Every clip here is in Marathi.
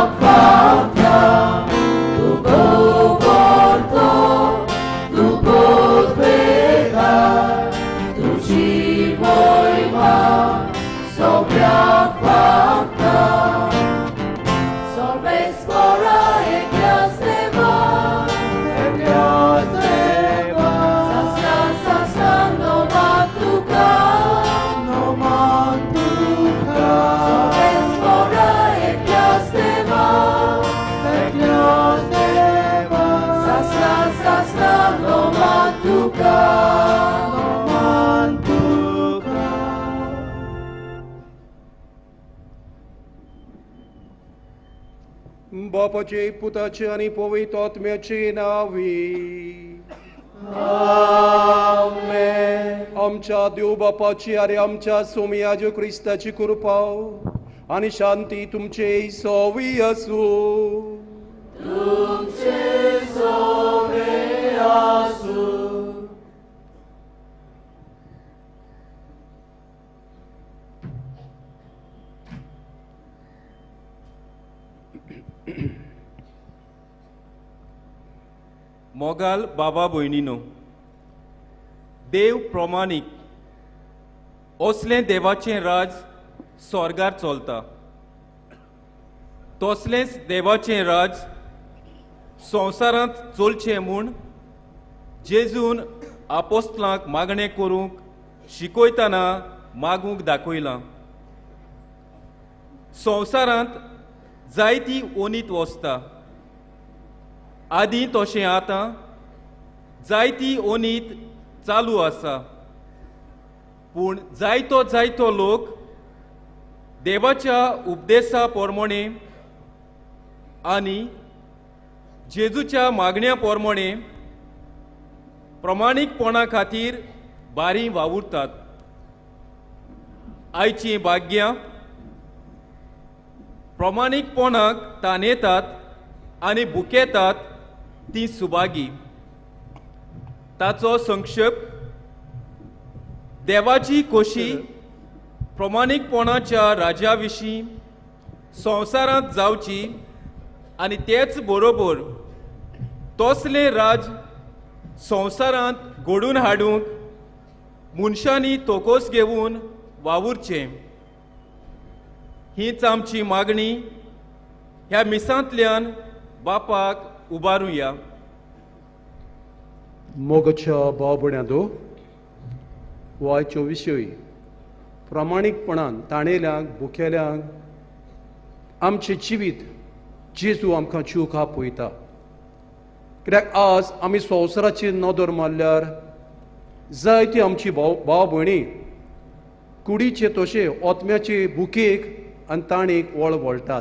बापाचे, पुताचे आणि पवित्र आत्म्याचे नावी आमेन. आमच्या देव बापाची आणि आमच्या स्वामी येशू ख्रिस्ताची कृपा आणि शांती तुमचे सोबी असो. तुमचे सोबे असो. मोगाल बाबा भयणीनो, देव प्रमाणीक असलें देवाचें राज स्वर्गार चलता. तसलेंच देवाचें राज संवसारांत चलचें म्हूण जेजून आपोस्तलांक मागणें करूंक शिकयतना मागूंक दाखयलां. संवसारांत जायती ओनीत वसता. आदीं तशें आतां जायती ओनीत चालू आसा. पूण जायतो लोक देवाच्या उपदेशा प्रमाणे आनी जेजूच्या मागण्या प्रमाणे प्रमाणीकपणा खातीर बारी वावुरतात. आयचीं भाग्यां प्रमाणीकपणाक ताणेतात आनी बुकेतात ती सुभागी. ताचो संक्षेप देवाची खोशी प्रमाणीकपणाच्या राजा विशीं संवसारांत जावची आनी तेच बरोबर तसलें राज संवसारांत घडून हाडूंक मनशांनी तोकोस घेवन वावुरचें. हीच आमची मागणी. ह्या मिसांतल्यान बापाक उबारुया. मोगच्या भाव भयणांनो, वायच्यो विशय प्रामाणीकपणान ताणेल्यांक भुकेल्यांक आमचें जिवीत जेजू आमकां जीवक आपयता. कित्याक आज आमी संवसाराचेर नदर मारल्यार जायती आमची भाव भयणी कुडीचे तशे ओतम्याचे भुकेक आनी ताणेक वळटात.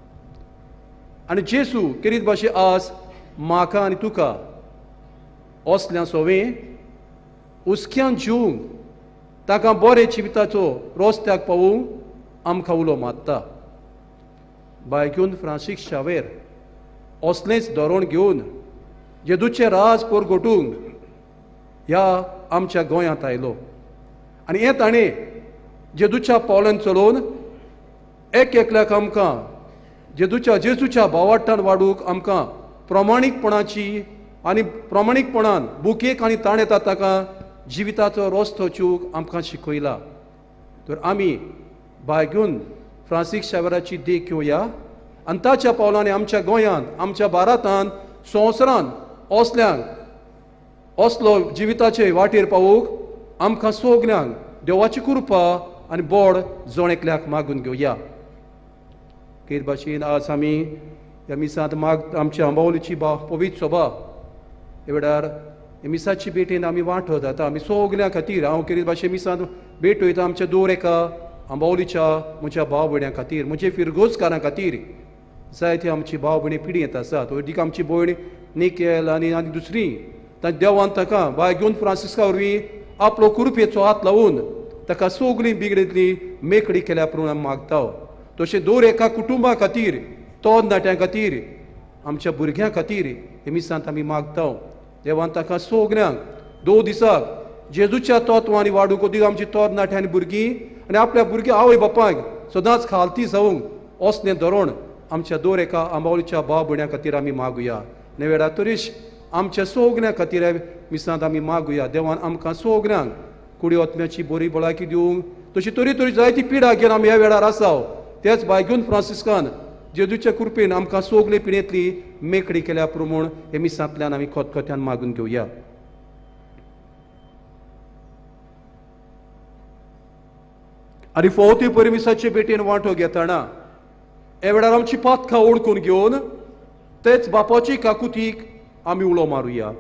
आनी जेजू किरीत भाशे आज म्हाका आनी तुका असल्या सोवें उस्क्यान जिवंक ताका बरे जिविताचो रस्त्याक पावूंक आमकां उलो मारता. बायगून फ्रांसीस शावेर असलेंच धोरण घेवन जेजूचें राज परगटूंक ह्या आमच्या गोंयांत आयलो. आनी हें ताणें जेजूच्या पावलान चलोवन एकल्याक आमकां जेजूच्या भावार्थान वाडूंक आमकां प्रमाणीकपणाची आनी प्रमाणीकपणान बुकेक आनी ताण येता ताका जिविताचो रस्तो चिवूंक आमकां शिकयला. तर आमी बायगून फ्रांसीस शावेराची देख घेवया आनी ताच्या पावलांनी आमच्या गोंयांत, आमच्या भारतांत, संवसारांत असल्यांक असलो जिविताचे वाटेर पावूंक आमकां सगल्यांक देवाची कृपा आनी बोड जोणेकल्याक मागून घेवया. केद भाशेन आज आमी ह्या मिसांत आमच्या अंबावलीची पवित्र सभा हे वेळार मिसाची भेटेन आमी वांटो जाता. आमी सगल्या खातीर हांव केरीत भाशेन मिसांत भेट वयता आमच्या दर एका अंबावलीच्या म्हज्या भाव भयण्यां खातीर, म्हजे फिरगोजकारां खातीर. जायती आमची भाव भयणी पिडीत आसात. एक आमची भयण निकेल आनी दुसरी देवान ताका बायगून फ्रांसिस्का वरवीं आपलो कृपेचो हात लावून ताका सगळीं बिगडेतली मेकळी केल्या प्रमाण मागता. तशें दर एका कुटुंबा खातीर, तरणाट्यां खातीर, आमच्या भुरग्यां खातीर हे मिसांत आमी मागता. देवान ताका सगल्यांक 2 दिसाक जेजूच्या तत्वांनी वाडूंक दी. आमची तरणाट्यां आनी भुरगीं आनी आपल्या भुरग्या आवय बापायक सदांच खालती जावंक असलें धोरण आमच्या दर एका आंबावलीच्या भाव भयण्या खातीर आमी मागुया. नेवेडा तरीश आमच्या सोगण्या खातीर मिसांत आमी मागुया. देवान आमकां सोगण्यांक कुडी ओतम्याची बरी भलायकी दिवंक, तशी तरी तरी जायती पिडा घेवन आमी ह्या वेळार आसाव. तेच बायगून फ्रांसिस्कान जेजूच्या कृपेन आमकां सोगले पिणेंतली मेकळी केल्या प्रमाण हे मिसांतल्यान आमी खोतखोत्यान मागून घेवया. आनी फावती परमेसाचे भेटेन वांटो घेतना हे वेळार आमची पातखां ओळखून घेवन तेच बापाची काकुतीक आमी उलो मारुया.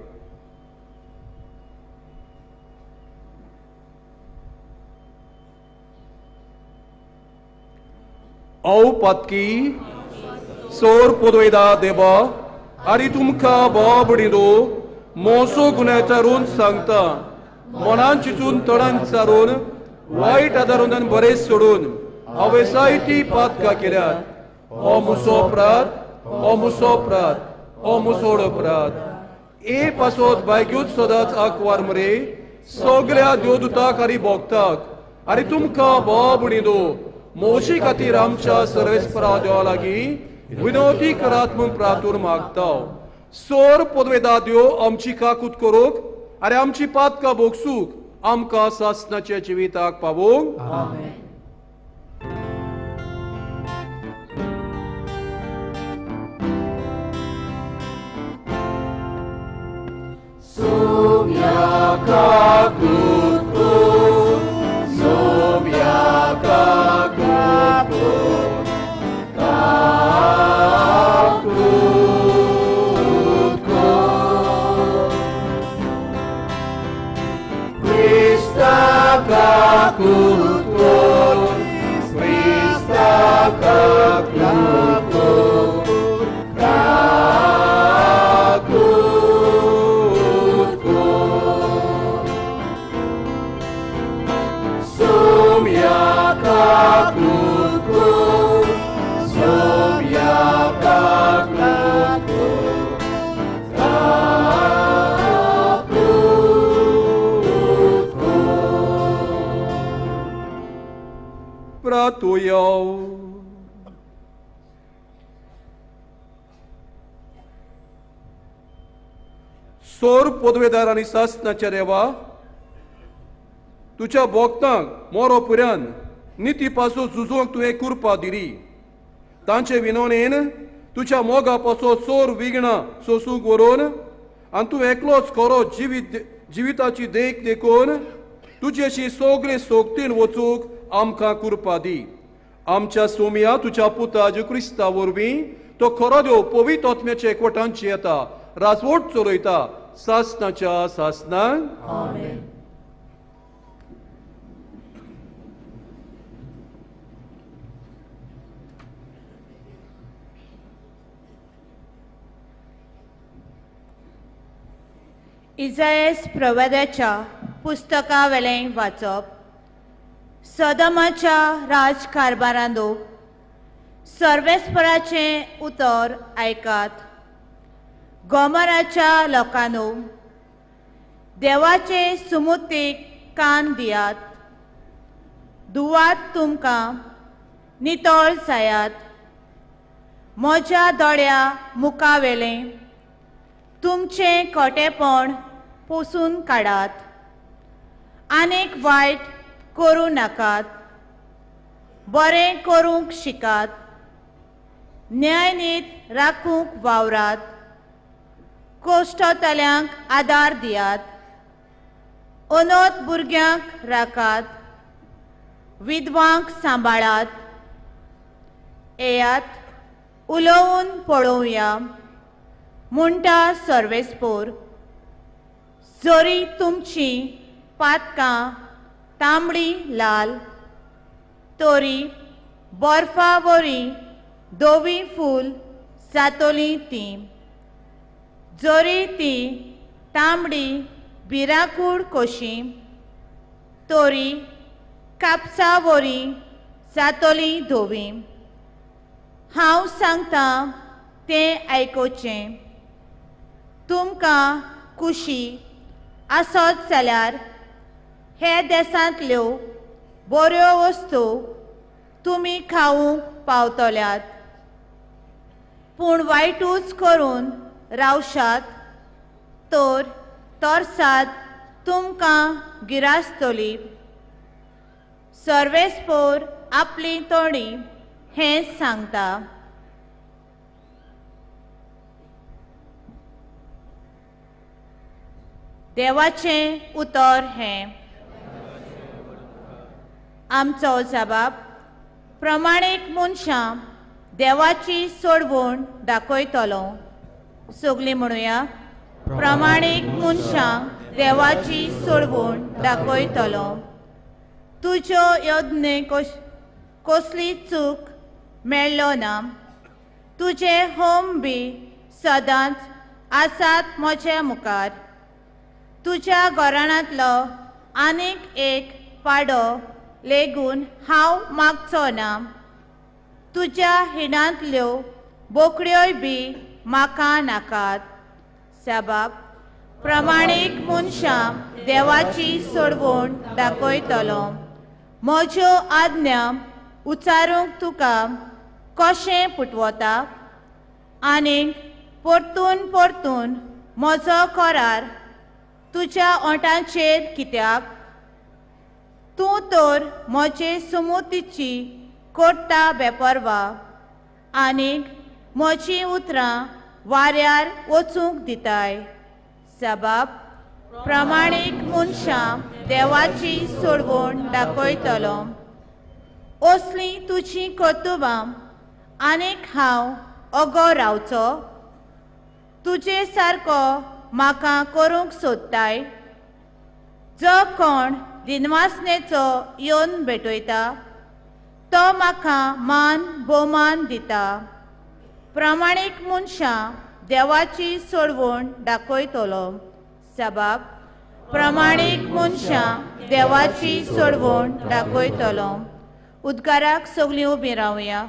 औ पातकी सोर पोदवेदा देवा आनी तुमकां बाबडिलो मोसो गुन्यांवकारून सांगता, मनान चिंतून तोंडान चारून वायट आदारून बरें सोडून हांवें जायती पातकां केल्यात. हो मुसो अपराध, हो मुसो अपराध, हो मुसोड अपराध. ए पासोत बायग्यूत सदांच आंकवार मरे सगळ्या देवदूताक आनी भोगताक आनी तुमकां बाबडिलो मोशी खातीर आमच्या सर्वेस्परा देवा लागीं विनोदी करात म्हूण प्रार्थून मागता. सोर पदवेदा देव आमची काकूत करूंक आनी आमची पातकां भोगसूंक आमकां सासणाच्या जिविताक पावोवंक. Sumia kakutu, sumia kakutu, kakutu. Krista kakutu, Krista kakutu, Pratują. सोर पदवेदार आनी सासणाच्या देवा, तुझ्या भोगतांक मोरो पर्यंत निती पासो झुजोवंक तुवें कृपा दिली. तांचे विनवणेन तुझ्या मोगा पासो सोर विघ्नां सोसूंक व्हरून आनी तूं एकलोच खरो जिविताची देख देखून तुजेशी सगळे सोगतीन वचूंक आमकां कृपा दी. आमच्या सोमिया तुझ्या पुता जेजू क्रिस्ता वरवीं तो खरो देव पवित्र आत्म्याच्या एकवटांची येता, राजवट चलयता सासणाच्या सासणांक. Amen. इजायस प्रवाद्याच्या पुस्तका वेलें वाचप. सदमाच्या राजकारभारांदो सर्वेस्पराचे उतर आयकात. गोमराच्या लोकांनो देवाचे सुमुतीक कान दियात. दुवात तुमकां नितळ जायात. म्हज्या दोळ्या मुखावेलें तुमचें खोटेपण पुसून काडात. आनीक वायट करूं नाकात. बरें करूंक शिकात. न्यायनीत राखूंक वावरात. कोश्टतल्यांक आदार दियात. अनाथ भुरग्यांक राखात. विधवांक सांबाळात. येयात उलोवन पळोवया म्हणटा सर्वेस्पोर. जरी तुमची पातकां तांबडी लाल तोरी बर्फा वरी धवी फूल जातोली ती. जरी ती तांबडी भिराकूड कशी तोरी कापसा वरी जातोली धवी. हांव सांगतां तें आयकोचें. तुमकां खुशी आसत जाल्यार हे देशांतल्यो बऱ्यो वस्तू तुमी खावूंक पावतल्यात. पूण वायटूच करून रावशात तर तोर्साद तुमकां गिरास्तली. सर्वेस्पोर आपली तोडी हें सांगता. देवाचें उतर हें. आमचो जबाब प्रमाणीक मनशां देवाची सोडवण दाखयतलो. सगळीं म्हणुया, प्रमाणीक मनशांक देवाची सोडवण दाखयतलो. तुज्यो यज्ञ कसली चूक मेळ्ळो ना. तुजे होम बी सदांच आसात म्हज्या मुखार. तुज्या घराण्यांतलो आनीक एक पाडो लेगून हांव मागचो ना. तुज्या हिणांतल्यो बोकड्योय बी म्हाका नाकात. साबाब प्रमाणीक मनशां देवाची सोडवण दाखयतलो. म्हज्यो आज्ञा उचारूंक तुका कशें पुटवता आनीक परतून परतून म्हजो करार तुज्या ओंठांचेर कित्याक? तूं तर म्हजे सुमतीची करता बेपरवा आनीक म्हजीं उतरां वाऱ्यार वचूंक दिताय. जबाब प्रमाणीक मनशां देवाची सोडवण दाखयतलो. असली तुजी कर्तुबां आनीक हांव ओगो रावचो? तुजे सारको म्हाका करूंक सोदताय? जो कोण दिनवासनेचो येवन भेटयता तो म्हाका मान भोवमान दिता. प्रमाणीक मनशां देवाची सोडवण दाखयतलो. जबाब प्रमाणीक मनशां देवाची सोडवण दाखयतलो. उद्गाराक सगळीं उबीं रावया.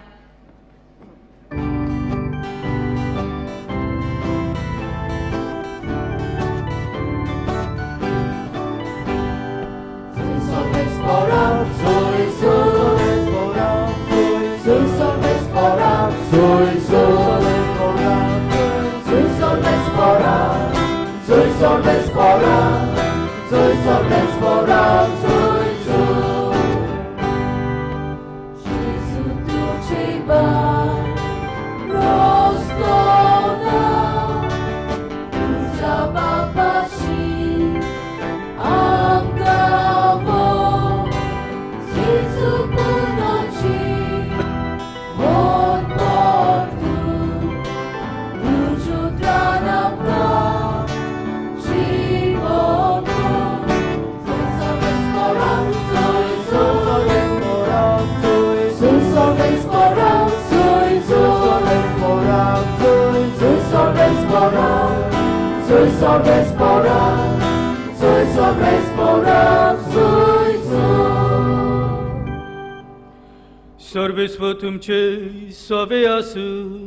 सर्वेस्व तुमचे सवे आसू.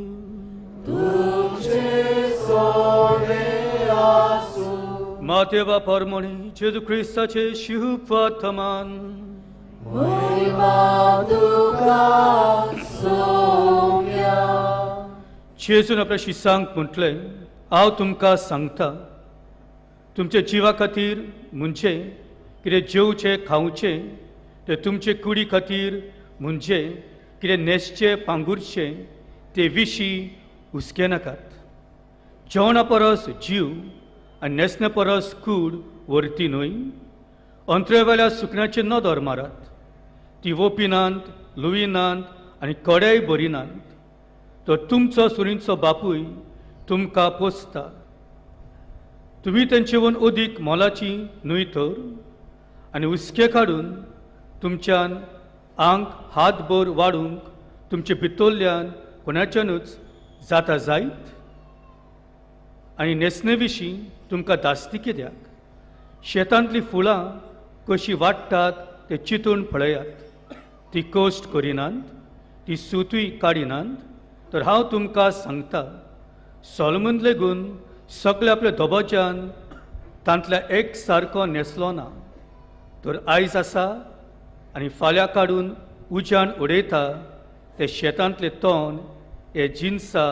मातेवा परमणी जेजू ख्रिस्ताचे शिहूप वर्तमान. जेजून आपल्या शिसांक म्हटलें, हांव तुमकां सांगता, तुमच्या जिवा खातीर म्हणजे कितें जेवचें खावचें तें तुमचे कुडी खातीर म्हणजे कितें न्हेसचें पांगुरचें ते विशीं हुस्के नाकात. जेवणा परस जीव आनी न्हेसण्या परस कूड व्हरती न्हय. अंतरेवेल्या सुकण्याचेर नदर मारात. ती ओपिनांत, लुविनांत आनी कडेय बरिनांत. तो तुमचो सुरींचो बापूय तुमकां पोसता. तुमी तेंचेवन अदीक मोलाची न्हय तर. आनी हुस्के काडून तुमच्यान आंग हातभर वाडूंक तुमचे भितरल्यान कोणाच्यानूच जाता जायत. आनी न्हेसणे विशीं तुमकां धास्ती कित्याक? शेतांतलीं फुलां कशीं वाडटात ते चिंतून पळयात. ती कश्ट करिनात, ती सुतूय काडिनात. तर हांव तुमकां सांगता, सोलोमन लेगून सगळ्या आपल्या धोबाच्यान तांतल्या एक सारको न्हेसलो ना. तर आयज आसा आनी फाल्यां काडून उज्यान उडयता ते शेतांतले तण हे जिन्सां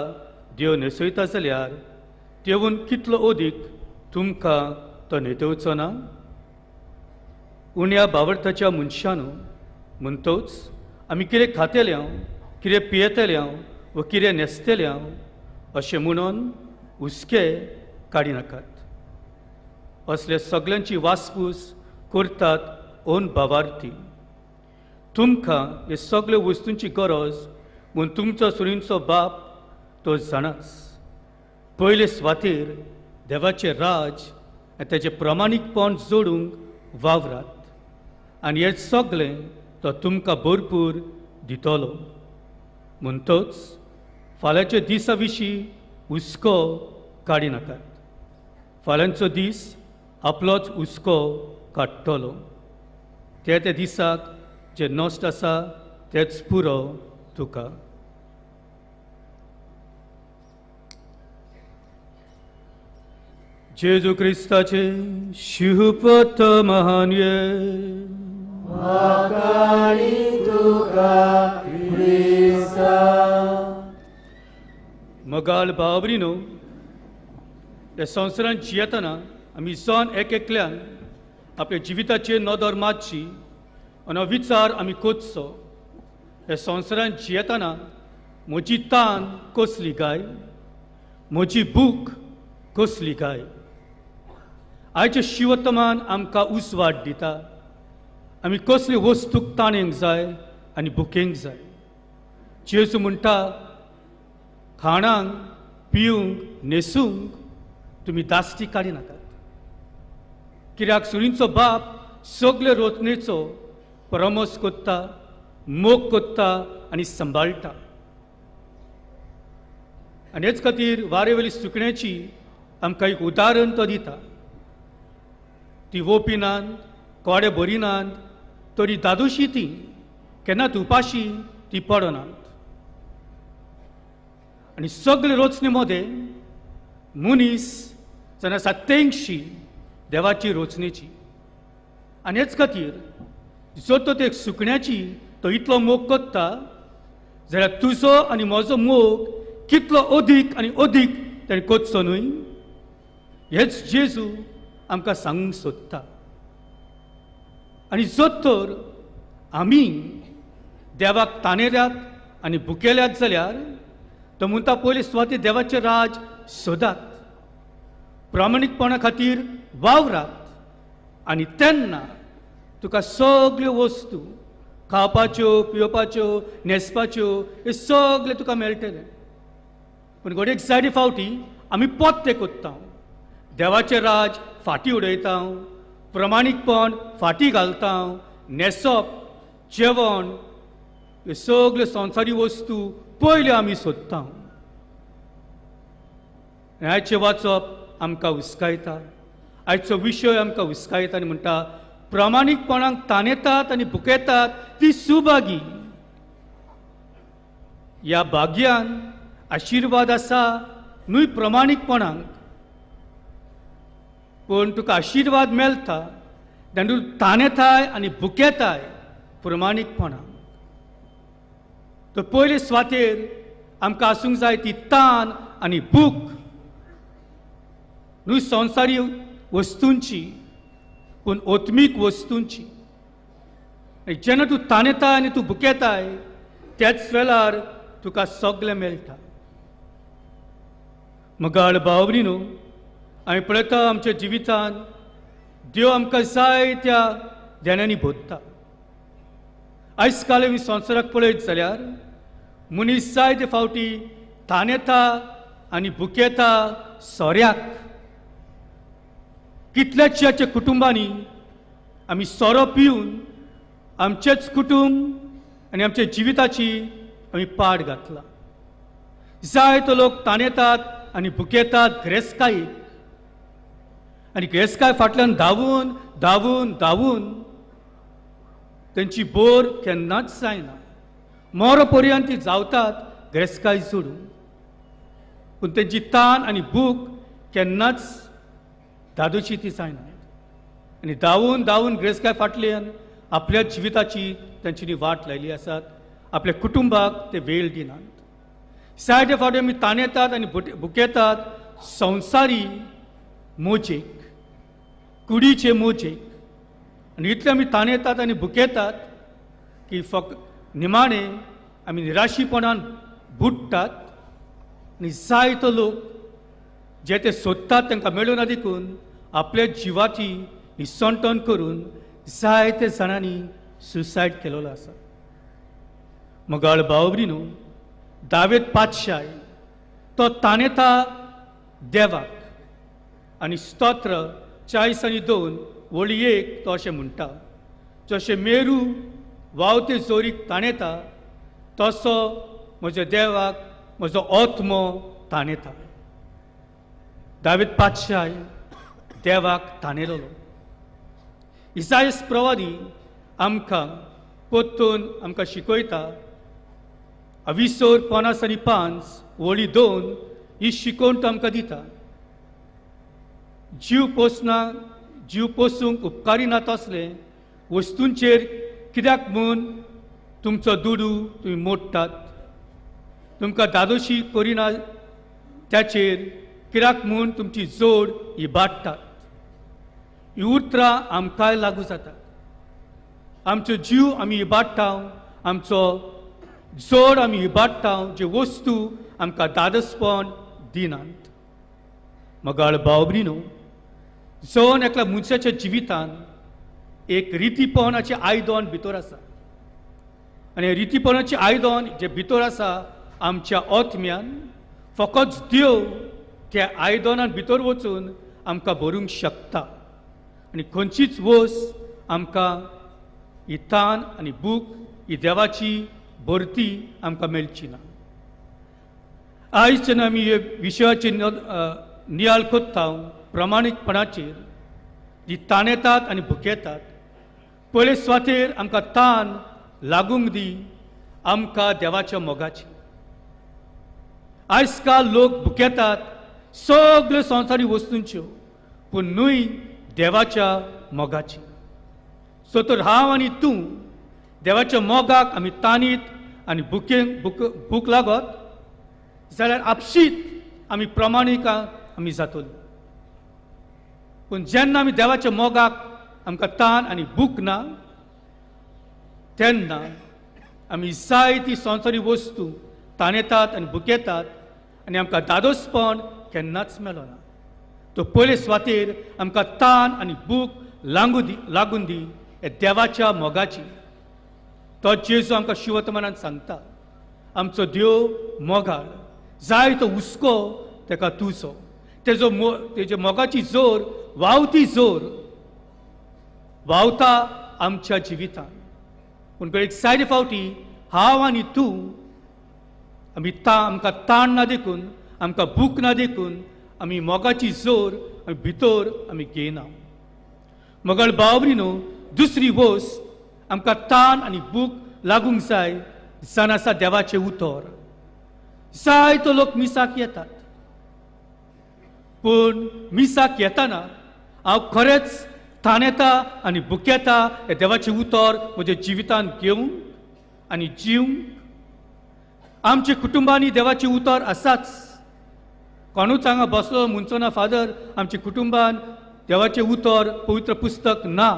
देव न्हेसयता जाल्यार देवून कितलो ओदीक तुमकां तो न्हेदवचो ना? उण्या बावडताच्या मनशांनो म्हणटोच आमी कितें खातेल्या, कितें पियेतल्या वा कितें न्हेसतल्या अशें म्हणून हुस्के काडिनाकात. असले सगळ्यांची वासपूस करतात ओन भावार्थी. तुमकां हे सगळे वस्तूंची गरज म्हूण तुमचो सुरींचो बाप तो जाणाच. पयले सुवातेर देवाचें राज आनी तेजें प्रमाणीकपण जोडूंक वावरात आनी हें सगळें तो तुमकां भरपूर दितलो. म्हणटोच फाल्यांच्या दिसा विशीं हुस्को काडिनाकात. फाल्यांचो दीस आपलोच हुस्को काडटलो. त्या दिसाक जे नश्ट आसा तेच पुरो तुका. जेजू क्रिस्ताचे शिवपत महान्ये मगाल बाबरीनो ह्या संवसारांत जियेतना आमी जावन एक एकल्यान आपल्या जिविताचेर नदर मारची आनी हो विचार आमी कोचचो. ह्या संवसारांत जियेतना म्हजी तान कसली गाय, म्हजी भूक कसली गाय. आयच्या शिवतमान आमकां उसवाट दिता. आमी कसली वस्तूक ताणेंक जाय आनी भुकेंक जाय. जेजू म्हणटा खाणांक, पिवंक, न्हेसूंक तुमी दाश्टी काडिनाकात. कित्याक सुरींचो बाप सगळे रोचणेचो परमोस कोत्ता, मोग कोत्ता आनी सांबाळटा. आनी हेच खातीर वारेवेली सुकण्याची आमकां एक उदाहरण तो दिता. ती ओपिनात, कोडे भरिनात, तरी दादोशी ती केन्नाच उपाशी ती पडनात. आनी सगळे रोचणे मदें मनीस जावन आसा तेंगशी देवाची रोचणेची. आनी हेच खातीर जो तो ते सुकण्याची तो इतलो मोग कोत्ता जाल्यार तुजो आनी म्हजो मोग कितलो अदीक आनी अदीक ताणें कोचचो न्हय. हेच जेजू आमकां सांगूंक सोदता. आनी जर तर आमी देवाक ताणेल्यात आनी भुकेल्यात जाल्यार तो म्हणटा पयले सुवातेर देवाचें राज सोदात, प्रामाणीकपणा खातीर वावरात आनी तेन्ना तुका सगळ्यो वस्तू खावपाच्यो, पिवपाच्यो, न्हेसपाच्यो हे सगळे तुका मेळटले. पूण घडये जायते फावटी आमी पोत्ते कोत्ता. देवाचें राज फाटीं उडयता, प्रमाणीकपण फाटीं घालता, न्हेसप, जेवण हे सगळे संवसारी वस्तू पयल्यो आमी सोदता. आयचें वाचप आमकां हुस्कायता. आयचो विशय आमकां हुस्कायता आनी म्हणटा प्रामाणीकपणाक ताणेतात आनी भुकेतात ती सुभागी. ह्या भाग्यान आशिर्वाद आसा न्हय प्रमाणीकपणाक. पूण तुका आशिर्वाद मेळटा तेन्ना तूं ताणेताय आनी भुकेताय प्रमाणीकपणाक. तो पयले सुवातेर आमकां आसूंक जाय ती तान आनी भूक न्हय संवसारी वस्तूंची पूण ओत्मीक वस्तूंची. जेन्ना तूं ताणेताय आनी तूं भुकेताय त्याच वेळार तुका सगळें मेळटा. मगाळ भावरीनो आमी पळयता आमच्या जिवितांत देव आमकां जायत्या ध्यानांनी भोगता. आयज काल आमी संवसाराक पळयत जाल्यार मनीस जायते फावटी ताणेता आनी भुकेता सोऱ्याक. कितल्याशाच्या कुटुंबांनी आमी सोरो पिवन आमचेच कुटुंब आनी आमच्या जिविताची आमी पाड घातला. जायतो लोक ताणेतात आनी भुकेतात ग्रेसकायेक आनी ग्रेसकाय फाटल्यान धांवून धांवून धांवून तांची बोर केन्नाच जायना. मोरो पर्यंत ती जावतात ग्रेसकाय सोडून. पूण तांची तान आनी भूक केन्नाच दादोची ती जायना. आनी धांवून धांवून ग्रेसकाय फाटल्यान आपल्या जिविताची तांच्यांनी वाट लायली आसात. आपल्या कुटुंबाक ते वेळ दिनात. जायते फावटी आमी ताणेतात आनी भुकेतात संवसारी मोजेक, कुडीचे मोजेक. आनी इतले आमी ताणेतात आनी भुकेतात की फकत निमाणे आमी निराशीपणान बुडटात. आनी जायतो लोक जे ते सोदतात तांकां मेळूना देखून आपल्या जिवाची निसंतण करून जायते जाणांनी सुसायड केलेलो आसा. मोगाळ भाव भयणीनो, दावेद पातशाय तो ताणेता देवाक आनी स्तोत्र 42 वळी 1 तो अशें म्हणटा, जशें मेरू वावते जोरीक ताणेता तसो म्हज्या देवाक म्हजो आत्मो ताणेता. दावेद पातशाय देवाक ताणेलोलो. इसायास प्रवादी आमकां पोत्तून आमकां शिकयता 25:5 वळी 2 ही शिकोवण तो आमकां दिता. जीव पोसूंक उपकारी ना तसले वस्तूंचेर कित्याक म्हूण तुमचो दुडू तुमी मोडटात, तुमकां दादोशी करिना त्याचेर कित्याक म्हूण तुमची जोड इबाडटात. ही उतरां आमकांय लागू जातात. आमचो जीव आमी इबाडटा, आमचो जोड आमी इबाडटा, जे वस्तू आमकां दादोसपण दिनात. मोगाळ भाव भयणीनो, जण एकल्या मनशाच्या जिवितान एक रितीपणाचें आयदन भितर आसा. आनी रितीपणाचें आयदन जे भितर आसा आमच्या आत्म्यान, फकत देव त्या आयदनान भितर वचून आमकां भरूंक शकता. आनी खंयचीच वस्त आमकां ही तान आनी भूक ही देवाची भरती आमकां मेळची ना. आयज जेन्ना आमी हे विशयाचेर नियाळ कोत्ता प्रमाणीकपणाचेर, जी ताणेतात आनी भुकेतात, पयले सुवातेर आमकां तान लागूंक दी आमकां देवाच्या मोगाची. आयज काल लोक भुकेतात सगल्यो संवसारी वस्तूंच्यो, पूण न्हय देवाच्या मोगाची. सो तर हांव आनी तूं देवाच्या मोगाक आमी तानीत आनी भूक लागत जाल्यार आपशीत आमी प्रमाणीक आमी जातली. पूण जेन्ना आमी देवाच्या मोगाक आमकां तान आनी भूक ना, तेन्ना आमी जायती संवसारी वस्तू ताणेतात आनी भुकेतात आनी आमकां दादोसपण केन्नाच मेळना. तो पयले सुवातेर आमकां तान आनी भूक लागून दी हे देवाच्या मोगाची. तो जेजू आमकां शिवर्तमानांत सांगता, आमचो देव मोगाळ, जाय तो हुस्को ताका तुजो. तेजे मोगाची जोर व्हांवती जोर व्हांवता आमच्या जिवितान. पूण एक जायते फावटी हांव आनी तूं आमकां ताण ना देखून, आमकां भूक ना देखून आमी मोगाची जोर भितर आमी घेयना. मोगाळ भाव भयणीनो, दुसरी वस्त आमकां ताण आनी भूक लागूंक जाय जावन आसा देवाचें उतर. जायतो लोक मिसाक येतात, पूण मिसाक येताना हांव खरेंच ताणेता आनी भुकेता हे देवाचें उतर म्हज्या जिवितान घेवंक आनी जिवंक. आमच्या कुटुंबांनी देवाचें उतर आसाच. कोणूच हांगा बसलो म्हणचो ना फादर आमच्या कुटुंबान देवाचें उतर पवित्र पुस्तक ना.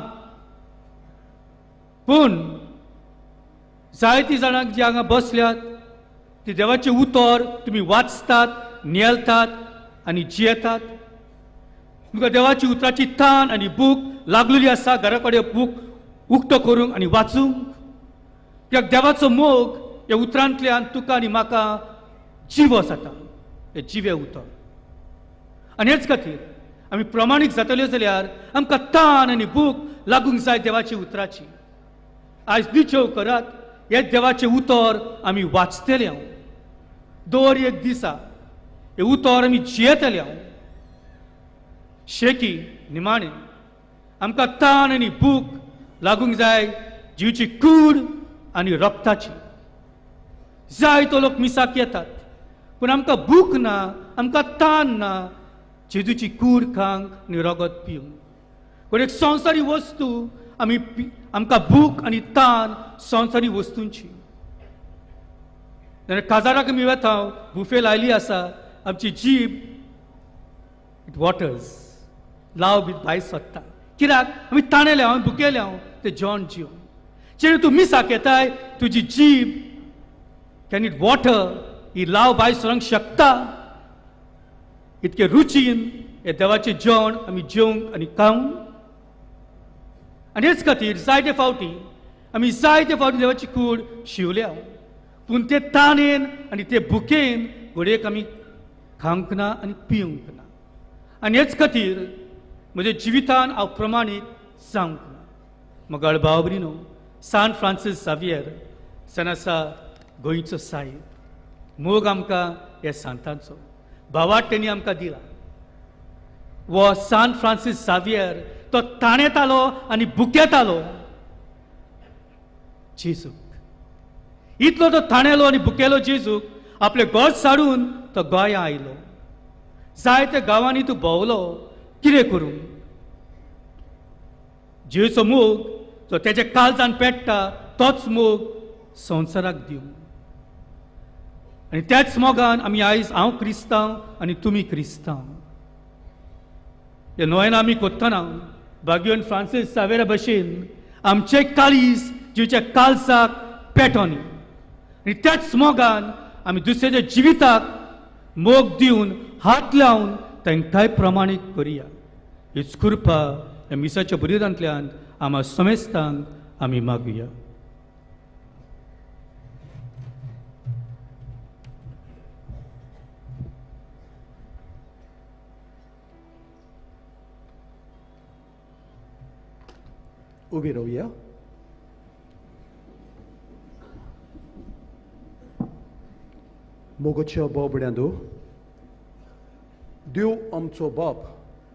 पूण जायतीं जाणांक जी हांगा बसल्यात ती देवाचें उतर तुमी वाचतात, नियेलतात आनी जियेतात. तुमकां देवाची उतराची तान आनी भूक लागलेली आसा घरा कडेन भूक उक्तो करूंक आनी वाचूंक. कित्याक देवाचो मोग ह्या उतरांतल्यान तुका आनी म्हाका जिवो जाता, हे जिवे उतर. आनी हेच खातीर आमी प्रमाणीक जातल्यो जाल्यार आमकां तान आनी भूक लागूंक जाय देवाची उतराची. आयज निचेव करात, हे देवाचें उतर आमी वाचतले. दर एक दिसा हे उतर आमी जियेतले. शेकी निमाणे आमकां ताण आनी भूक लागूंक जाय जिवीची कूड आनी रक्ताची. जायतो लोक मिसाक येतात, पूण आमकां भूक ना, आमकां ताण ना जेजूची कूड खावंक आनी रगत पिवंक. पूण एक संवसारी वस्तू आमकां भूक आनी ताण संवसारी वस्तूंची. जाल्यार काजाराक आमी वेता बुफे लायली आसा आमची जीब इट वॉटर्स लाव बी भायर सत्ता कित्याक आमी ताणेले हांव भुकेले हांव ते जेवण जेवन जेन्ना तूं मिसाक येताय तुजी जीब कॅन इट वॉटर ही लाव भायर सरोंक शकता इतके रुचीन हे देवाचें जेवण आमी जेवंक आनी खावंक आनी हेच खातीर जायते फावटी आमी जायते फावटी देवाची कूड शिवल्या पूण ते ताणेन आनी ते भुकेन घडयेक आमी खावंक ना आनी पिवंक ना आनी हेच खातीर म्हज्या जिवितान हांव प्रमाणीत जावंक ना मोगाळ भाव भयणीनो सान फ्रांसीस जावियर सन आसा गोंयचो साहेब मोग आमकां ह्या सांतांचो भावाट तेणी आमकां दिला वो सान फ्रांसीस जावियर तो ताणेतालो आनी भुकेतालो जेजूक इतलो तो ताणेलो आनी भुकेलो जेजूक आपले घर साडून तो गोंया आयलो जायत्या गांवांनी तूं भोंवलो कितें करूं जेजूचो मोग जो तेच्या काळजान पेट्टा तोच मोग संवसाराक दिवं आनी त्याच मोगान आमी आयज हांव क्रिस्तांव आनी तुमी क्रिस्तांव हे नोयन आमी कोत्तना भाग्यवन फ्रांसीस जावेरा भशेन आमचे काळीज जिवच्या काळजाक पेटोनी आनी त्याच मोगान आमी दुसऱ्याच्या जिविताक मोग दिवन हात लावन तांकांय प्रमाणीत करुया हीच कृपा ह्या मिसाच्या बलिदानांतल्यान आम्हा समेस्तांक आमी मागुया उबी रावया मोगोच्या बाबड्यांदो देव आमचो बाप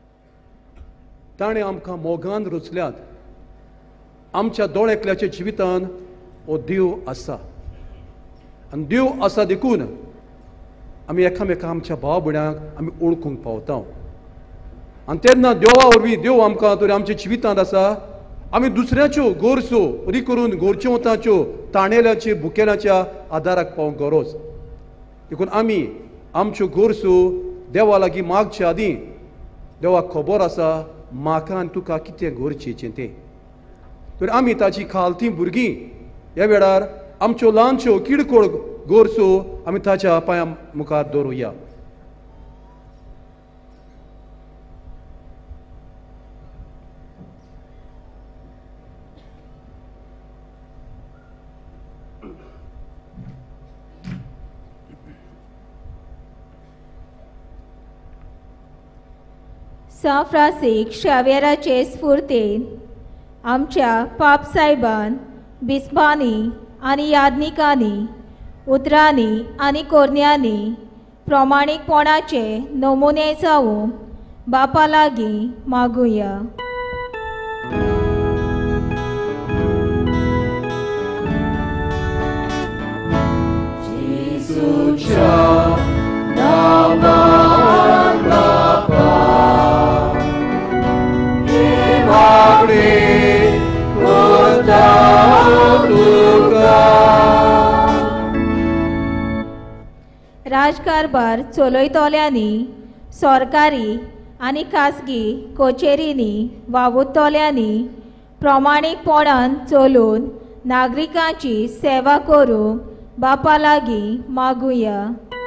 ताणें आमकां मोगान रचल्यात आमच्या दोळेकल्याच्या जिवितान हो देव आसा आनी देव आसा देखून आमी एकामेका आमच्या भाव भयणांक आमी ओळखूंक पावता आनी तेन्ना देवा वरवीं देव आमकां तरी आमच्या जिवितांत आसा आमी दुसऱ्याच्यो गोरसो अदी करून गोरच्यो वतांच्यो ताणेल्याचे भुकेल्याच्या आदाराक पावंक गरज देखून आमी आमच्यो गोरसो देवा लागीं मागच्या आदीं देवाक खबर आसा म्हाका आनी तुका कितें गरजेचें तें तर आमी ताची खालती भुरगीं ह्या वेळार आमच्यो ल्हानश्यो किडकोळ गोरसो आमी ताच्या पांया मुखार दवरुया सा फ्रांसीस शावेराचे स्फूर्तेन आमच्या पाप सायबान बिस्बांनी आनी यादनिकांनी उतरांनी आनी कोरन्यांनी प्रमाणीकपणाचे नमुने जावूं बापा लागीं मागुया राजकारभार चलयतल्यांनी सरकारी आनी खासगी कचेरींनी वावुरतल्यांनी प्रमाणीकपणान चलून नागरिकांची सेवा करूंक बापा लागीं मागुया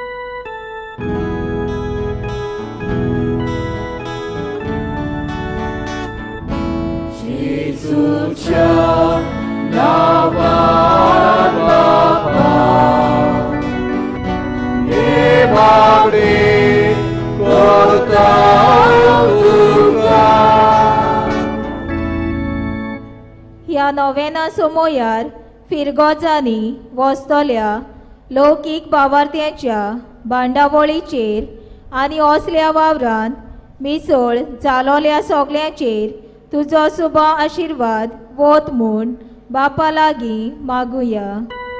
ह्या नोवेना समोयार फिरगोजांनी वचतल्या लौकीक भावार्थ्याच्या भांडावळीचेर आनी असल्या वावरांत मिसळ जालोल्या सगळ्यांचेर तुजो शुभ आशिर्वाद वत म्हूण बापा लागीं मागुया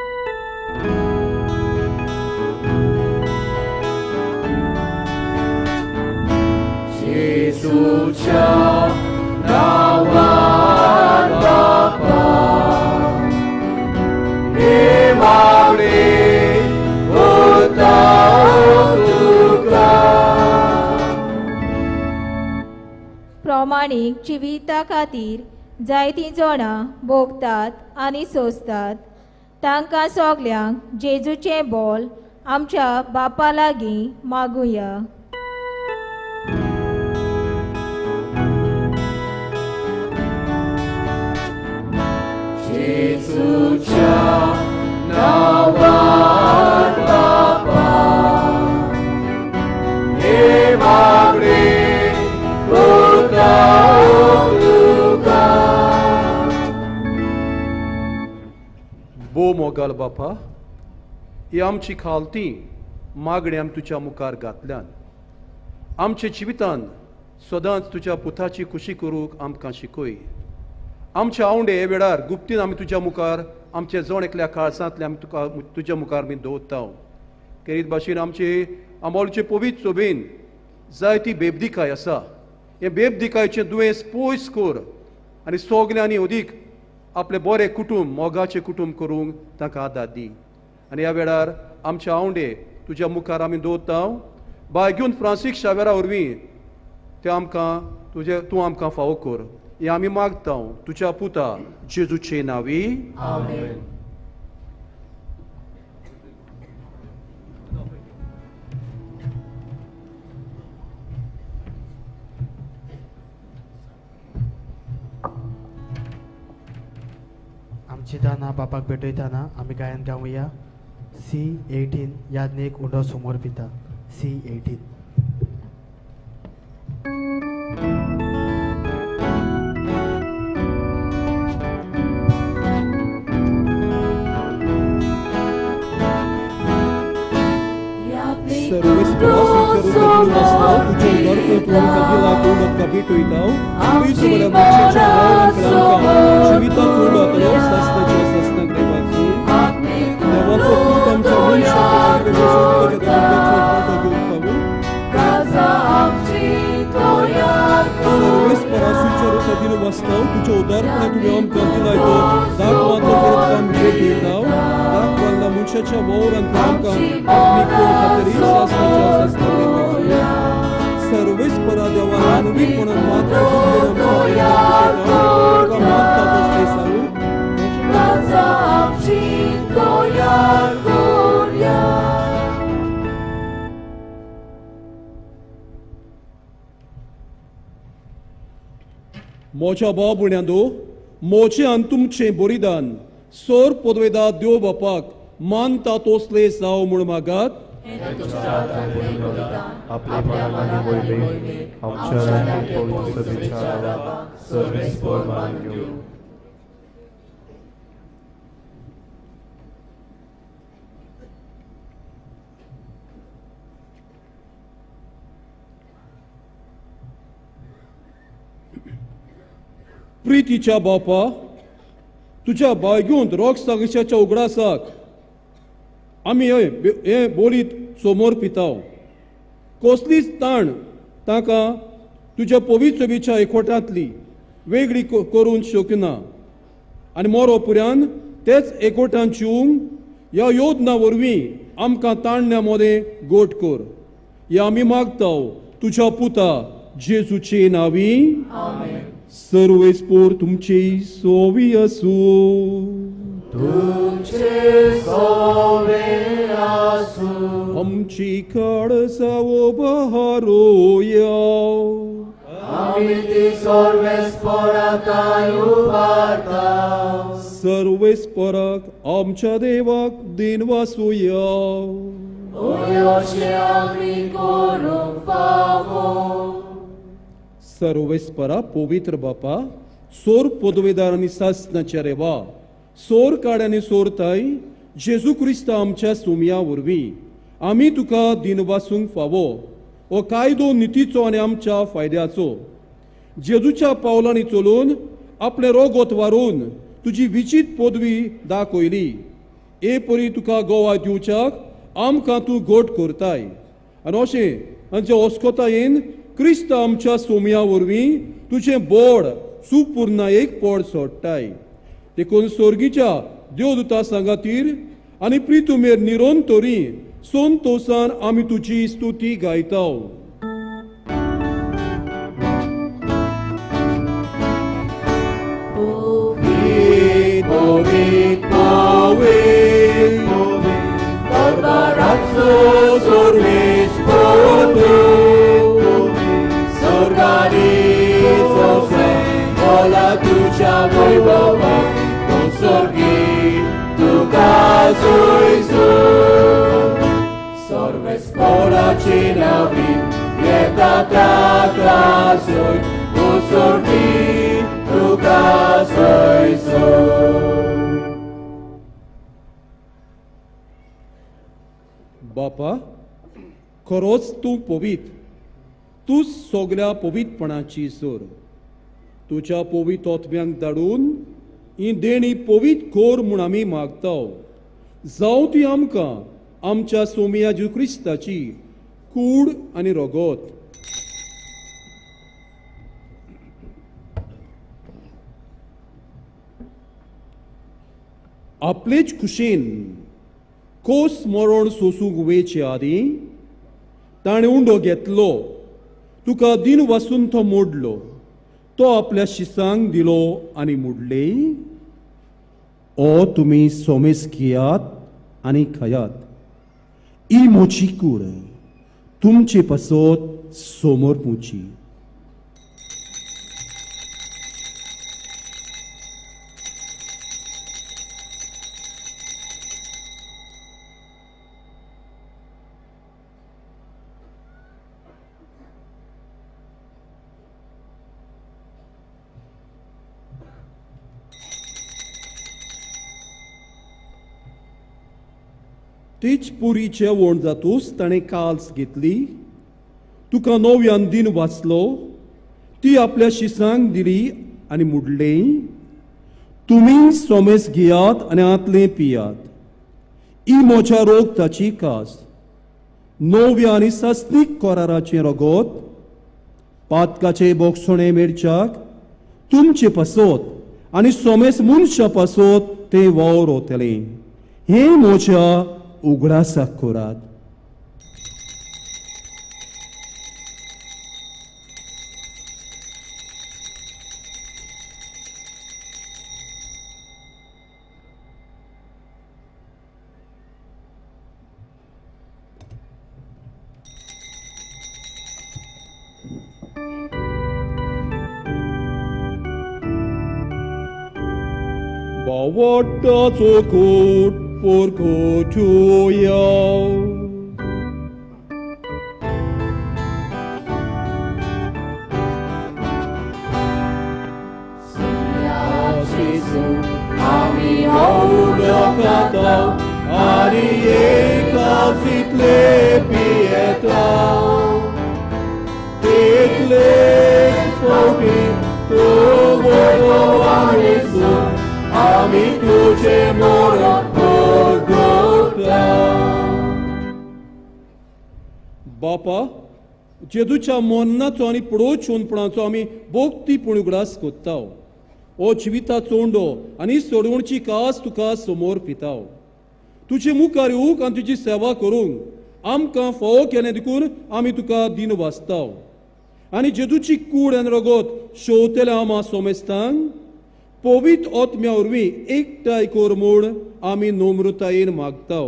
Jezucia nawan Bapa Imamri प्रमाणीक जिविता खातीर जायतीं जाणां भोगतात आनी सोंसतात. तांकां सगल्यांक जेजूचें बोल आमच्या बापा लागीं मागुया. जेजूच्या नावान बापा, हे मागणे करता तुका. बो मोगाल बापा, ही आमची खालती मागणी आमी तुज्या मुखार घातल्यान. आमच्या जिवितान सदांच तुज्या पुताची खुशी करूंक आमकां शिकय. आमच्या आवंडे हे वेळार गुप्तीन आमी तुज्या मुखार आमचे जण एकल्या काळसांतले आमी तुका तुज्या मुखार आमी दवरता. केरीत भाशेन आमचे आंबावलेचे पवित्र सोबेन जायती बेबदिकाय आसा. हे बेबदिकायेचें दुयेंस पयस कर आनी सगल्यांनी अदीक आपले बरे कुटुंब मोगाचे कुटुंब करूंक तांकां आदार दी. आनी ह्या वेळार आमचे आवंडे तुज्या मुखार आमी दवरता. बायगून फ्रांसीस शावेरा वरवीं ते आमकां तूं आमकां फावो कर. हे आमी मागता तुज्या पुता जेजूचे नांवी. आमेन. आमची दाना बापाक भेटयतना आमी गायन गावया. C18 यादनेक उंडो समोर पिता. C18. तुझ्या उदारपणे तुम्ही आमकां दिलाय तो दाखवाचो काम भेटयता. दाखवाला मनशाच्या वावरांत आमकां आत्मीक खातीर शास्त्राच्या सर्वेस्परा देवा नवीनपणान मात्र मानता तसले सांगू. मोच्या भाव भयण्यांदो, मोचे आनी तुमचें बलिदान सोर पदवेदा देव बापाक मानता तोसले जावं म्हूण मागात. आपल्या मनाने वयले आमच्या रानी पवित्र सभेच्या सर्वेस्पर मान घेऊ. प्रितीच्या बापा, तुझ्या बायगूंत रोग सागशाच्या उगडासाक आमी हे बोलीत समोर पिताव. कसलीच ताण ताका तुज्या पवित्र सभेच्या एकवटांतली वेगळी करूंक शकना. आनी मोरो पर्यंत तेच एकवटान चिवंक ह्या योजना वरवीं आमकां ताणण्या मदें गोट कर. हे आमी मागताव तुज्या पुता जेजूचे नांवी. सर्वेस्पोर तुमचे सोवी आसूं. तुमचे सोवे आसूं. आमची काळजां बहारोया. आमी ती सर्वेस्पराकाय उबारता. सर्वेस्पराक आमच्या देवाक दिन वासुया. अशें आमी करूंक फावो. सर्वेस्परा पवित्र बापा, सोर पदवेदार आनी सासणाच्या रेवा, सोर काड आनी सोरताय जेजू क्रिस्ता आमच्या सोमया वरवीं आमी तुका दिनवासूंक फावो. हो कायदो नितीचो आनी आमच्या फायद्याचो. जेजूच्या पावलांनी चलून आपले रोगोत वारून तुजी विचित पदवी दाखयली. हे परी तुका गोवा दिवच्याक आमकां तूं गोट करताय. आनी अशें तांच्या ओस्कोतायेन क्रिस्त आमच्या सोमया वरवीं तुजें बोड सुपूर्णायेक पड सोडटाय. देखून स्वर्गीच्या देवदूता सांगातीर आनी प्रितुमेर निरोंतोरी संतोसान आमी तुजी स्तुती गायताव. Sinawi, Yetatratra soy, Usorti, Tuka soy soy. बापा, खरोच तूं पवित्र, तूं सगळ्या पवित्रपणाची सोर. तुझ्या पवित्र आत्म्यांक धाडून ही देणी पवित्र कोर म्हूण आमी मागताव. जावं ती आमकां आमच्या सोमिया जेजू क्रिस्ताची कूड आनी रगत. आपलेच खुशेन कोस मरण सोसूंक वेचे आदीं ताणें उंडो घेतलो, तुका दिन वासून तो मोडलो. तो आपल्या शिसांक दिलो आनी मुडले, ओ तुमी सोमेस घेयात आनी खायात. ही मोची कूड तुमचे पासत समोर मुची. तीच पुरी जेवण जातूच ताणें काल्स घेतली, तुका नव्यान दिन वाचलो, ती आपल्या शिसांक दिली आनी मुडले, तुमी सोमेस घेयात आनी आतले पियात. ही म्हज्या रोगताची कास. नव्या आनी सासनीक कोराराचें रगत पातकाचे बोगसणे मेरच्याक तुमचे पासत आनी सोमेस मनशा पासत ते वावर वतले. हे म्हज्या उगडासाक कोरात. बावटाचो कोट porcotuia. Jesu, ami houdokatau, ani ekazit lepietau. Tekles popi, tu vodoanisu, ami tuce morat. बापा, जेजूच्या मोन्नाचो आनी पडोवचोनपणाचो आमी भोगतीपण उगडास कोत्ताव. ओ जिविताचो उंडो आनी सोडवणची कास तुका समोर पिताव. तुजे मुखार येवंक आनी तुजी सेवा करूंक आमकां फावो केलें देखून आमी तुका दिन वाचताव. आनी जेजूची कूड आनी रगत शेवतेल्या आमा सोमेस्तांक पवित्र आत्म्या वरवीं एकठांय कर म्हूण आमी नम्रतायेन मागताव.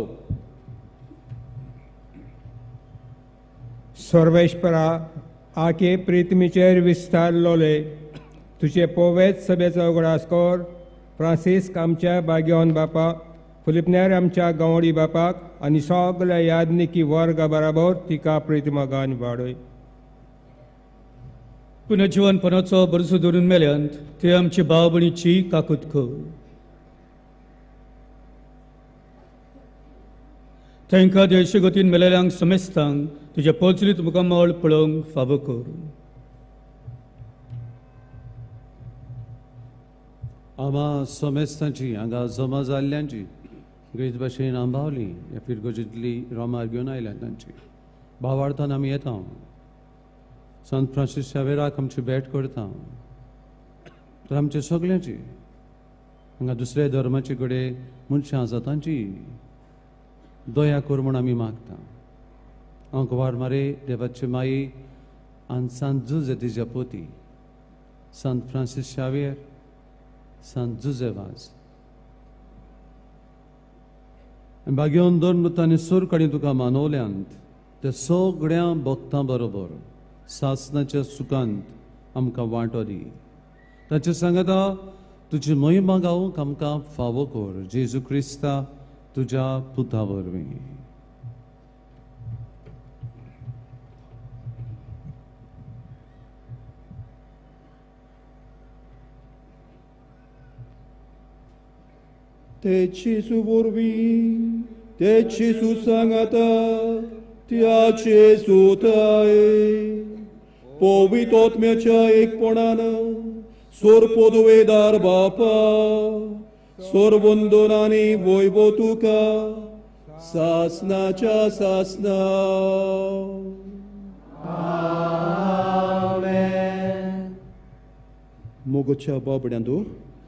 सर्वेश्वरा, आके प्रितमीचेर विस्तारलोले तुझे पोवेत सभेचो उगडास कर. फ्रांसीस आमच्या बाग्योन बापाक, फिलिपनेर आमच्या गांवडी बापाक आनी सगल्या यादनिकी वर्ग बराबर तिका प्रितमगान वाडय. पुनर्जीवनपणाचो बरसो धरून मेल्यांत ते आमचे भाव भयणीची काकूत कर. तांकां देशे गतीन मेलेल्यांक समेस्तांक तुज्या पोचलीत मुखामळ पळोवंक फावो कर. आमा समेस्तांची हांगा जमा जाल्ल्यांची गैत भाशेन आंबावली ह्या फिरगोजींतली रोमार घेवन आयल्यात तांची भावार्थान आमी येता. संत फ्रांसीस शावेराक आमची भेट करता. तर आमचे सगळ्यांची हांगा दुसऱ्या धर्माचे कडेन मनशां आसा तांची दया कर म्हूण आमी मागता. हांव कुवारमारे देवाचे माई आनी सांत जुजे तिच्या पोती संत फ्रांसीस शावेर, संत जुजेवाज बागेवन दोन मुतांनी सूर काडीन तुका मानवल्यांत ते सगळ्या भक्तां बरोबर सासणाच्या सुखांत आमकां वांटो दी. ताचे सांगता तुजी महिमा गावूंक आमकां फावो कर. जेजू क्रिस्ता तुज्या पुता वरवीं. तेची सुवरवी तेची सुसंगता त्याचे सुताय पवित्रोत्म्याच्या एकपणान सोरपोदवेदार बापा सोरवंदनानी वैभव तुका सासनाच्या सासना मोगच्या बाबड्यांदो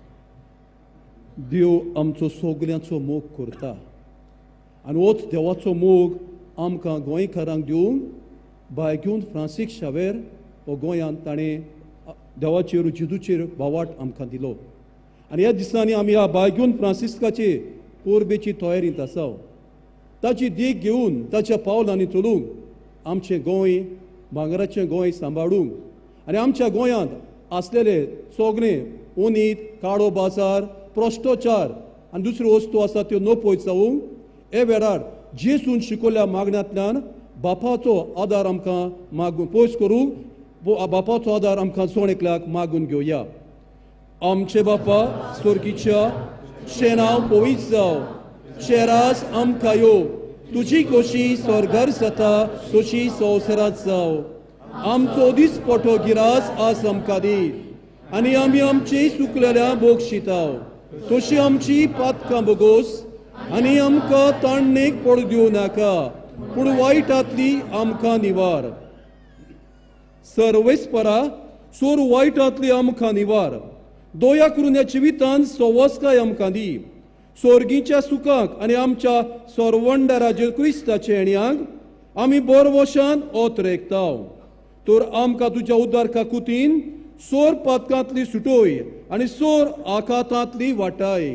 देव आमचो सगल्यांचो मोग करता आनी होच देवाचो मोग आमकां गोंयकारांक दिवंक बायग्यून फ्रांसीस शावेर हो गोंयांत ताणें देवाचेर जेजूचेर बावाट आमकां दिलो आनी ह्या दिसांनी आमी ह्या बायग्यून फ्रांसिस्काचे पोरबेची तयारींत आसा ताची देख घेवन ताच्या पावलांनी चलूंक आमचें गोंय भांगराचें गोंय सांबाळूंक आनी आमच्या गोंयांत आसलेले सगळे उणीत काळो बाजार भ्रश्टाचार आनी दुसऱ्यो वस्तू आसा त्यो नपयत जावंक हे वेळार जेसून शिकयल्या मागण्यांतल्यान बापाचो आदार आमकां मागून पयस करूंक बापाचो आदार आमकां सोणेकल्याक मागून घेवया आमचे बापा स्वर्गीच्या तुजें नांव पवित्र जावं शेरास आमकां यो तुजी कशी स्वर्गार जाता तशी संवसारांत जावं आमचो दीस पोटो गिरास आज आमकां दी आनी आमी आमची चुकलेल्या बोगशिताव तशी आमची पातकां बोगोस आनी आमकां ताणणेक पडूं दिवं नाका पूण वायटांतली आमकां निवार सर्वेस्परा सोर वायटांतली आमकां निवार दया करून ह्या जिवितांत सवस्काय आमकां दी स्वर्गीच्या सुखाक आनी आमच्या सर्वंडा राजे क्रिस्ताचे येण्याक आमी बरवशान ओत रेखताव तर आमकां तुज्या उद्दारका कुतीन सोर पातकांतली सुटोय आनी सोर आकांतांतली वाटाय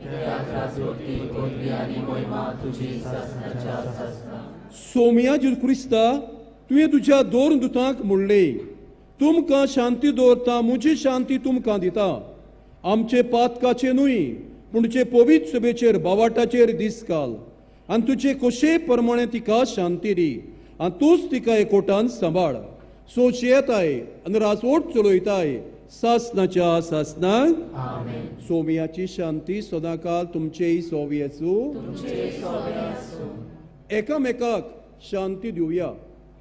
सोम्या जेजू क्रिस्ता तुवें तुज्या दोन दुतांक म्हणलें तुमकां शांती दवरता म्हजी शांती तुमकां दिता आमचे पातकाचे न्हय पूण तुजे पवित्र सभेचेर बावाटाचेर दीस घाल आनी तुजे कशे प्रमाणे तिका शांती दी आनी तूंच तिका एकोटान सांबाळ सोच येताय आनी राजवट चलयताय सासनाच्या सासनाक सोमयाची शांती सदांकाल तुमचेय सोवी आसूं एकामेकाक शांती दिवया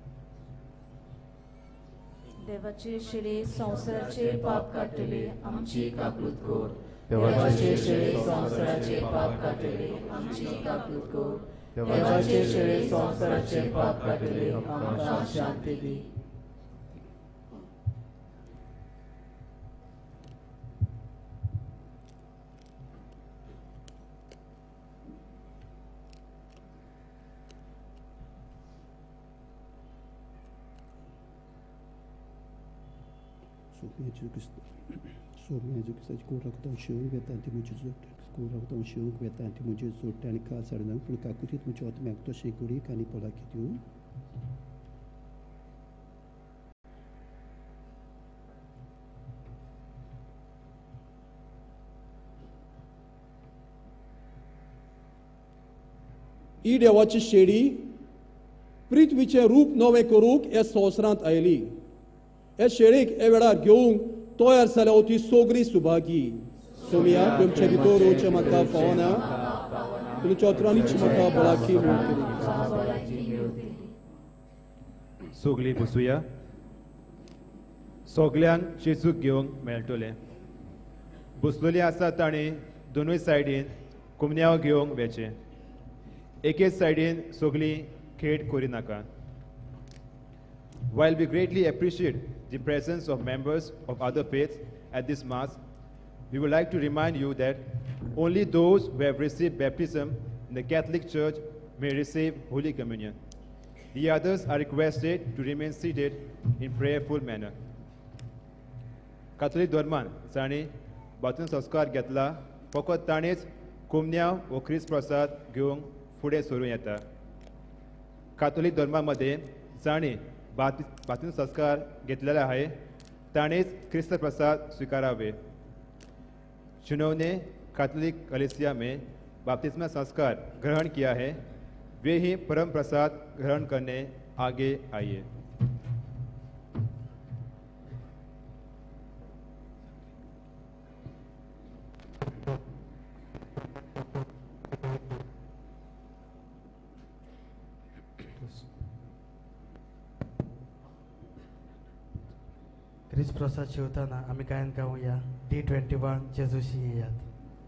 देवाचे शिरे संवसाराचे पाप काडटले आमची काकूत कोर देवाचे शिरे संवसाराचे पाप काडटले आमची काकूत कोर देवाचे शिरे संवसाराचे पाप काडटले आमकां शांती दी सोम्याची कोराकतां शेवंक येता ती म्हजी जोड कोराकतां शेवंक येता ती म्हजी जोडटा आनी काल साडे पूण काकुतीत म्हज्या आत्म्याक तशें कुडीक आनी पोलाकी दिवं ही देवाची शेडी पृथ्वीचें रूप नवें करूंक ह्या संवसारांत आयली हे शेळेक हे वेळार घेवंक तयार जाल्या ती सगळी सुभागी सोम्या तुमचे भितर येवचें म्हाका फावना तुमच्या अतरांनीच म्हाका भलायकी मेळटली सगळीं बसुया सगल्यांक जेजूक घेवंक मेळटलें बसलेलीं आसा ताणीं दोनूय सायडीन कुमन्याव घेवंक वेचें एकेच सायडीन सगळीं खेळ करिनाका While we greatly appreciate the presence of members of other faiths at this Mass, we would like to remind you that only those who have received baptism in the Catholic Church may receive Holy Communion. The others are requested to remain seated in prayerful manner. Catholic धर्मान जाणी बातून संस्कार घेतला फकत ताणेच कुमन्याव व ख्रिस्त प्रसाद घेवंक फुडें सरूं येता कातोलीक धर्मामध्ये जाणी बातून संस्कार घेतलेले आहे ताणेच ख्रिस्त प्रसाद स्वीकारावे जिन्होंने कैथोलिक कलीसिया में बपतिस्मा संस्कार ग्रहण किया है वे ही परम प्रसाद ग्रहण करने आगे आइए क्रिस प्रसाद शिवताना आम्ही गायन गाऊया D21 जेजूशी येयात.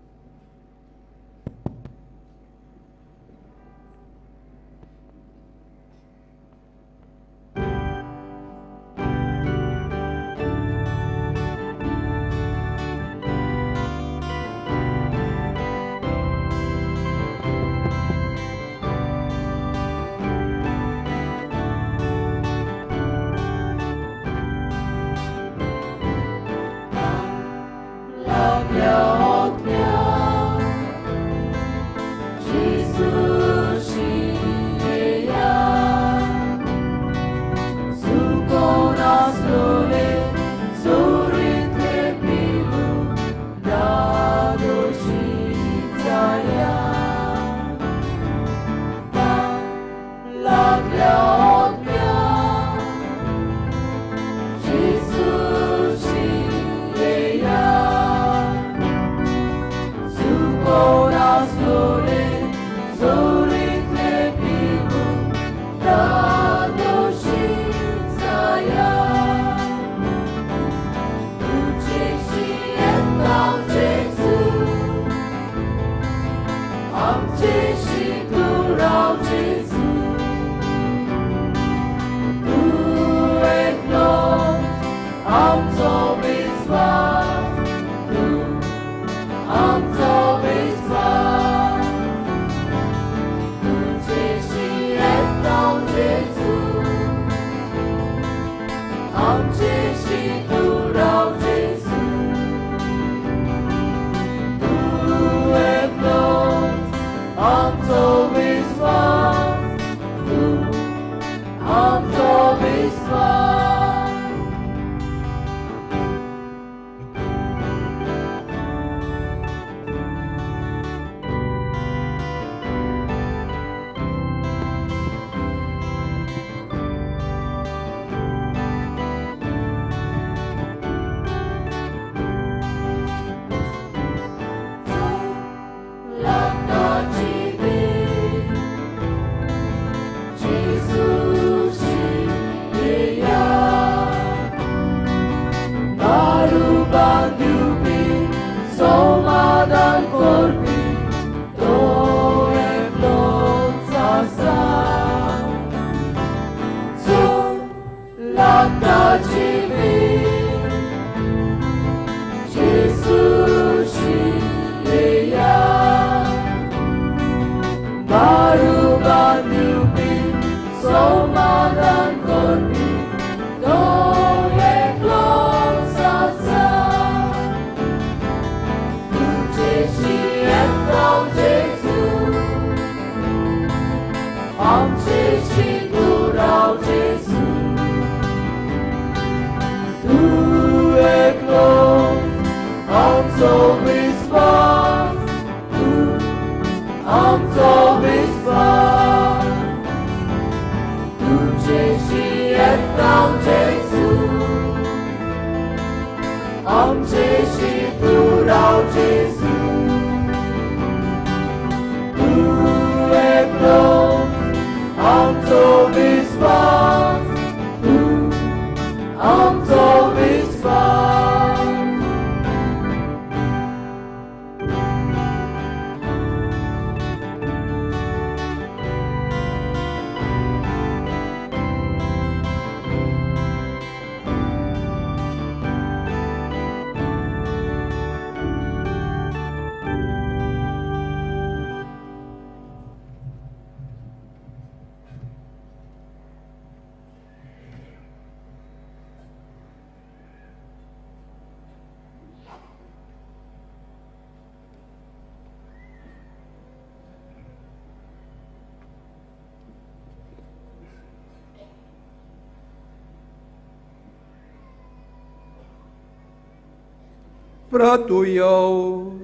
Pratuiau.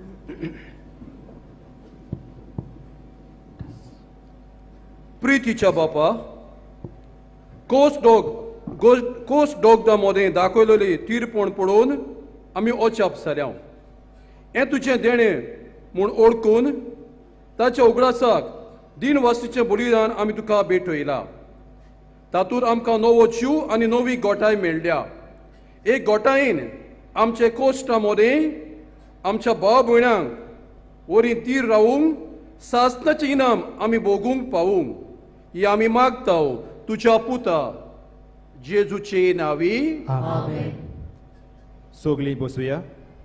प्रितीच्या बापा कोस दोगदा मोदें दाखयलेली तीरपण पळोवन आमी ओचाप साऱ्याव. हें तुजें देणें म्हूण ओळखून ताच्या उगडासाक दिनवासीचें बलिदान आमी तुका भेटयला. तातूंत आमकां नवो जीव आनी नवी गोठाय मेळ्ळ्या. एक गोटायेन आमचे कोश्टामध्ये आमच्या भाव भयणांक वरी तीर रावूंक सासनाचें इनाम आमी भोगूंक पावूंक ही आमी मागताव तुज्या पुता जेजूचे नावी आमेन. सोगली बसूया.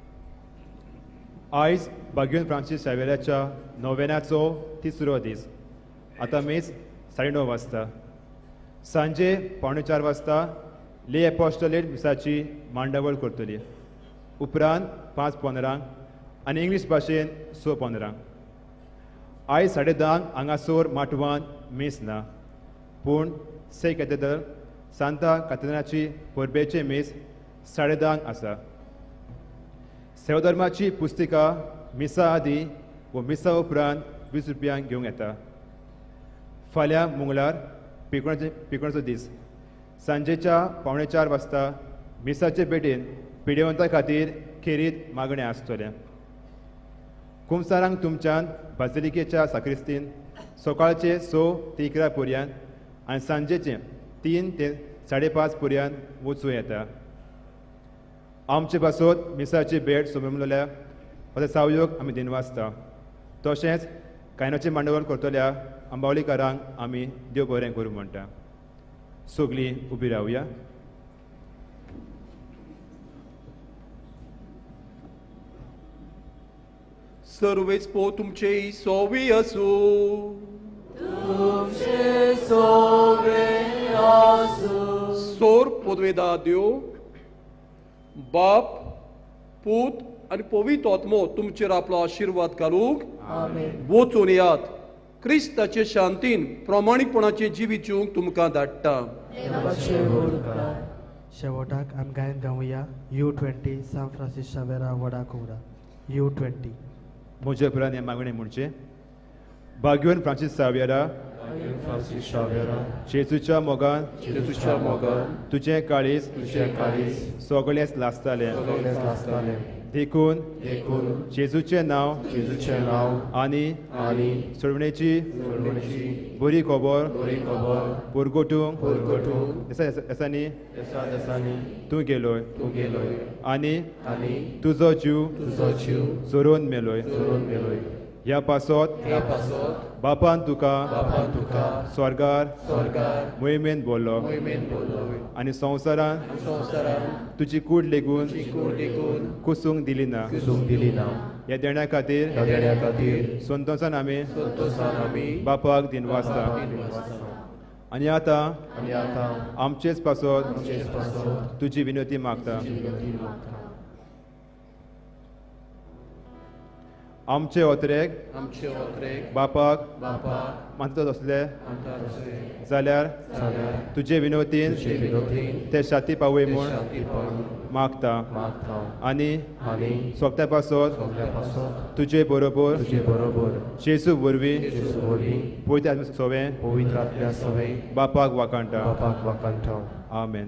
आयज भाग्यवन फ्रांसीस शावेराच्या नोवेनाचो तिसरो दीस. आतां मेस 9:30 वाजता. सांजे 3:45 वाजता ले एपोस्टोलेट मिसाची मांडावळ करतली. उपरांत 5:15 आनी इंग्लीश भाशेन 6:15. आयज 10:30 हांगासर माटवान मेस ना, पूण से कॅथेड्रल सांता कातनाची परबेचे मेस 10:30 आसा. सेवाधर्माची पुस्तिका मिसा आदी व मिसा उपरांत 20 रुपयांक घेवंक येता. फाल्यां मंगळार पिकवणाचो दीस. सांजेच्या 3:45 वाजता मिसाचे पेटेन पिडेवंतां खातीर खेरीत मागणें आसतलें. कुमसारांक तुमच्यान बासिलिकेच्या साक्रिस्तीन सकाळचे 6 ते 11 पर्यंत आनी सांजेचे 3 ते 5:30 पर्यंत वचूं येता. आमचे पासत मिसाची भेट सोमलेल्या हो सावयोग आमी दिनवासता. तशेंच कायनाचें मांडवळ करतल्या अंबावलीकारांक आमी देव बरें करूं म्हणटा. सगळीं उबी रावया. सर्वेस्पो तुमचे सोवी असो. तुमचे सोवे असो. सोर पदवेदा देव बाप पूत आनी पवित्र आत्मो तुमचेर आपलो आशिर्वाद घालूंक वचून येयात. क्रिस्ताचे शांतीन प्रामाणीकपणाचें जिवीत जिवंक तुमकां धाडटा. शेवटाक आमी गायन गावया U20 सान फ्रांसीस शावेरा वडा कोवरा. U20. म्हजे उपरांत हें मागणें म्हणचें. भाग्यवन फ्रांसीस शावेरा जेजूच्या मोगान तुजें काळीज सगळेंच लासतालें. देखून जेजूचें नांव आनी सोडवणेची बरी खबर पुरगोटूंक दिसांनी तूं गेलोय आनी तुजो जीव चोरून मेलोय. ह्या पासत बापान तुका स्वर्गार मोहिमेन बोल्लो आनी संवसारान तुजी कूड लेगून कुसूंक दिली ना. ह्या देण्या खातीर संतोशान आमी बापाक दिनवासता. आनी आतां आमचेच पासत तुजी विनंती मागता. आमचे ओतरेक बापाक मानतात असले जाल्यार तुजे विनोतीन ते शाती पावय म्हूण मागता. आनी सोगत्या पासत तुजे बरोबर जेजू वरवीं पवित्र आत्म्या सोवें बापाक वाकाणटा. आमेन.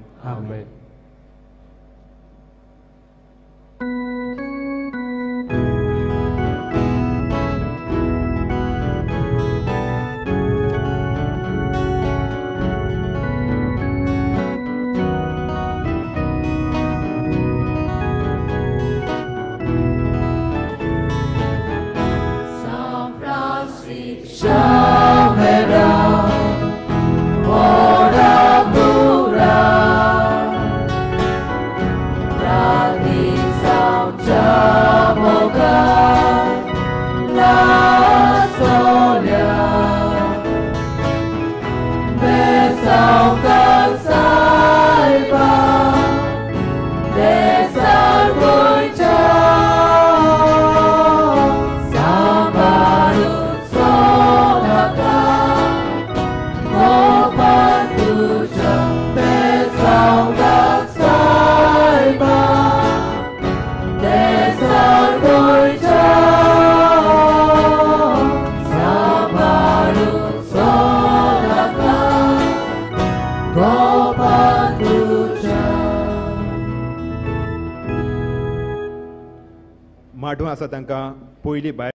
माटवां आसा तांकां पयलीं भायर